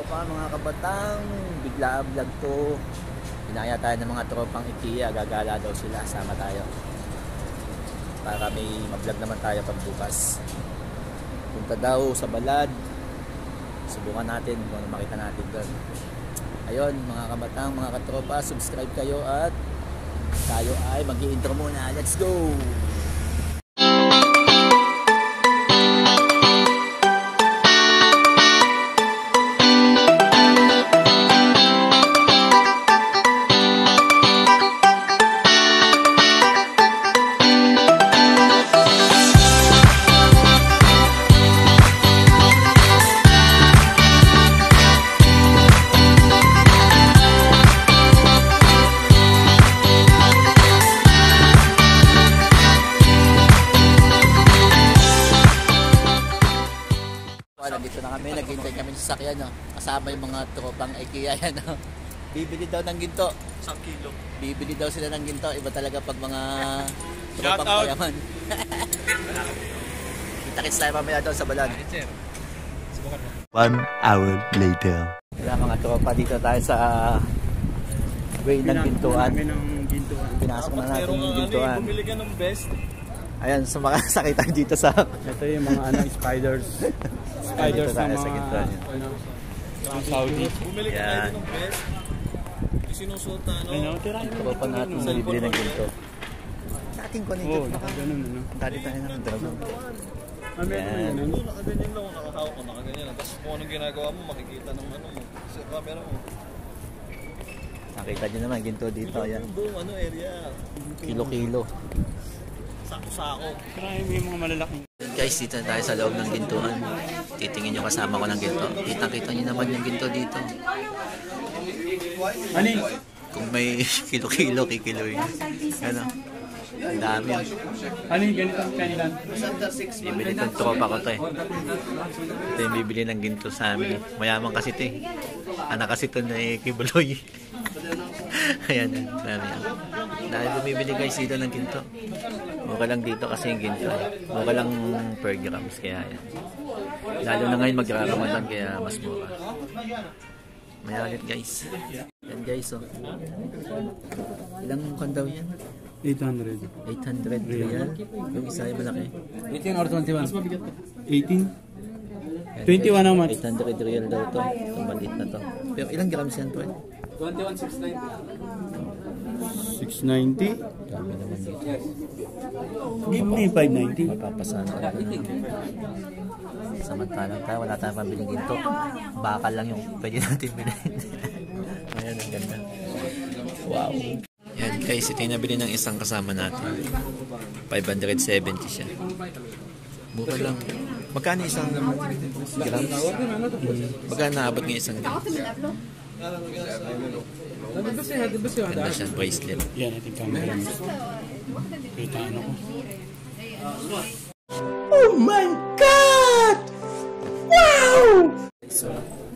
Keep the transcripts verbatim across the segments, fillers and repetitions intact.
tropa, mga kabatang, bigla vlog to. Inaya tayo ng mga tropang IKEA, gagala daw sila, sama tayo. Para may mag-vlog naman tayo pagbukas. Punta daw sa Balad. Subukan natin kung ano makita natin doon. Ayun, mga kabatang, mga katropa, subscribe kayo at tayo ay mag-i-intro muna. Let's go! Nandito na kami, naghintay kami sa sasakyan, no? Kasama yung mga tropang IKEA yan, no? Bibili daw ng ginto. Isang kilo. Bibili daw sila ng ginto. Iba talaga pag mga tropang payaman. Kita-kits tayo mamaya daw sa Balad. One hour later. Wala mga tropa, dito tayo sa way ng gintuan. Pinasok na natin yung gintuan. Bumili ka ng best. Ayan, so makasakay tayo dito sa... Ito yung mga ano, spiders. Spiders na mga ano, Saudi. Bumili ka tayo ng best. Sinusuot na ano. Tropa natin sa bibili ng ginto. Dating ko nito. Oo, ganun ano. Dati tayo ng dragon. Ayan. Nakaganyan lang, nakahawak ko, nakaganyan lang. Tapos kung anong ginagawa mo, makikita ng ano mo. Sa camera mo. Nakita nyo naman, ginto dito. Ayan. Yung buong ano area. Kilo-kilo. Sako-sako. Marami yung mga malalaking. Guys, dito na tayo sa loob ng gintuan. Titingin nyo kasama ko ng ginto. Kitang-kita nyo naman yung ginto dito. Ano? Kung may kilo-kilo, kikiloin. Ano? Ang dami. Ano yung ganito ang kanilan? Bibili itong tropa ko to eh. Ito yung bibili ng ginto sa amin. Mayaman kasi ito eh. Anak kasi ito na eh, kibuloy. Ayan, dami yan. Dahil bumibili guys dito ng ginto. Mura lang dito kasi yung ginto. Mura lang per grams kaya yan. Lalo na ngayon magra-ramadan kaya mas mura. Mayalit guys. Yan guys oh. Ilang kan daw yan? eight hundred. eight hundred real. Yung isa yung malaki. eighteen or twenty-one? eighteen? twenty-one ang mat. eight hundred real daw to. Itong maliit na to. Pero ilang grams yan to eh? twenty-one, six ninety. six ninety? Dami naman dito. Give me five ninety. Mapapasana ka na. Samantalang tayo, wala tayong pambiling ginto. Bakal lang yung pwede natin bilhin. Ayan, ang ganda. Wow. Yan guys, ito yung nabili ng isang kasama natin. five hundred seventy siya. Mura lang. Magkano isang grams? Magkano naabot ng isang grams? Ganda siya, bracelet. Yan, ating camera. Kita ano ko. Oh my God! Wow! So,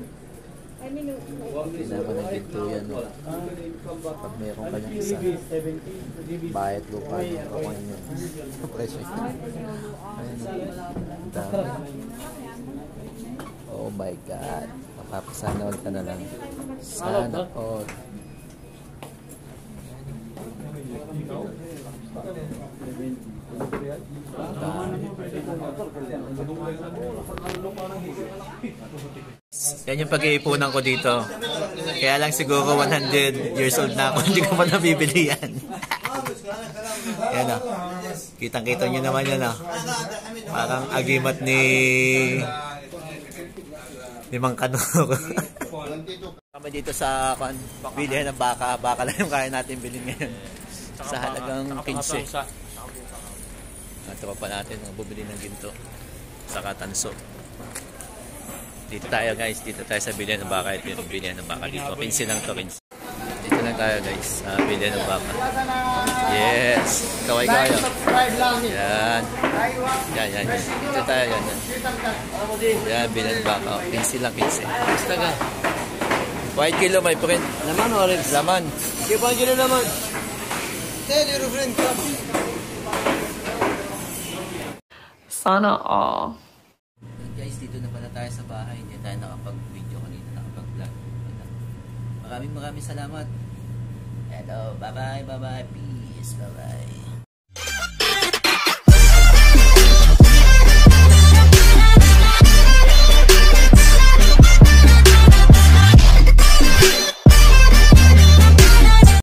kailangan ng ginto yan. No? Pag mayroon ka niyang isa, bayad lupa niya, kakuha niyo. Presyo ito. Ayan. Dami. Oh my God. Mapapasana ulit ka na lang. Sana all. Yan yung pag-iipunan ko dito. Kaya lang siguro one hundred years old na ako. Hindi ko pa nabibili yan. Yan o. Kitang-kita nyo naman yan o. Parang agimat ni ni Mang Kanor. Kami dito sa bilihan ng baka. Baka lang yung kaya natin bilhin ngayon. Sa halagang fifteen. At tropa natin ang bumili ng ginto. Saka tanso. Dito tayo guys, dito tayo sa bilihan ng baka. Ito yung bilihan ng baka dito. Pinsin lang to, pinsin. Dito lang tayo guys, sa bilihan ng baka. Yes! Kaway kayo. Yan. Yan, yan, yan. Dito tayo, yan, yan. Yan, bilihan ng baka. Pinsin lang, pinsin. Basta ka. White kilo, my friend. Laman o orange? Laman. Sige, pang kilo naman. Tell your friend. Sana all. Guys, dito na pala tayo sa bahay. Hindi tayo nakapag-video kanina, nakapag Maraming maraming salamat. Hello, bye-bye, bye-bye, peace, bye-bye.